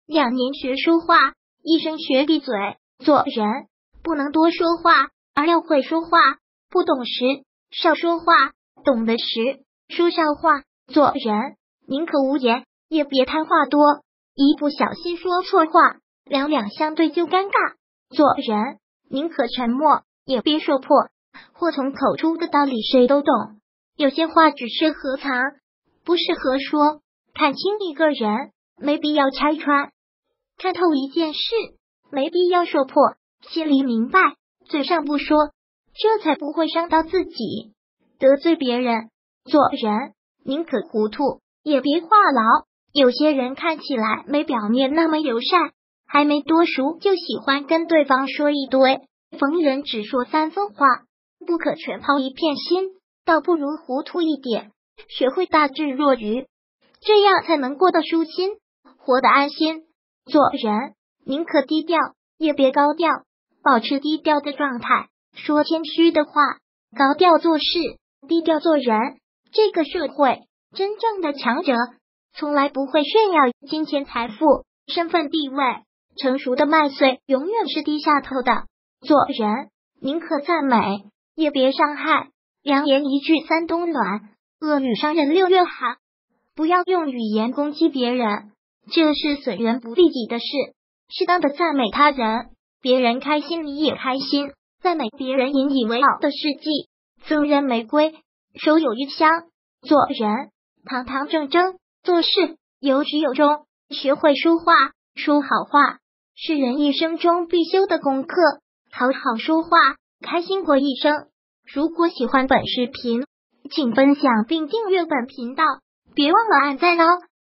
2年学说话，1生学闭嘴。做人不能多说话，而要会说话，不懂时少说话，懂得时说少话。做人宁可无言，也别贪话多，一不小心说错话，两相对就尴尬。做人宁可沉默，也别说破，祸从口出的道理谁都懂，有些话只适合藏，不适合说。看清一个人，没必要拆穿；看透一件事，没必要说破。心里明白，嘴上不说，这才不会伤到自己，得罪别人。做人宁可糊涂，也别话痨。有些人看起来没表面那么友善，还没多熟就喜欢跟对方说一堆，逢人只说3分话，不可全抛一片心，倒不如糊涂一点，学会大智若愚，这样才能过得舒心，活得安心。做人宁可低调，也别高调，保持低调的状态，说谦虚的话，高调做事，低调做人。这个社会真正的强者从来不会炫耀金钱财富、身份地位，成熟的麦穗永远是低下头的。做人宁可赞美，也别伤害。良言一句三冬暖，恶语伤人6月寒。不要用语言攻击别人，这是损人不利己的事。适当的赞美他人，别人开心你也开心。赞美别人引以为傲的事迹，赠人玫瑰，手有余香。做人堂堂正正，做事有始有终。学会说话，说好话，是人一生中必修的功课。好好说话，开心过一生。如果喜欢本视频，请分享并订阅本频道，别忘了按赞哦。